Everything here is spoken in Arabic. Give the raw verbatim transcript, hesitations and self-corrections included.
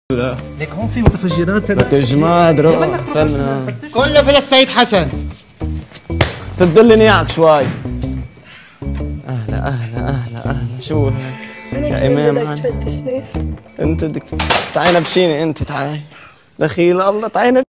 لا ليك هون في متفجرات. لك يا جماعة ادروا فلنا كله في السيد حسن. سد لي نياك شوي. اهلا اهلا اهلا اهلا. شو هيك يا امام؟ انت بدك تعاين بشيني، انت تعاين دخيل الله تعاين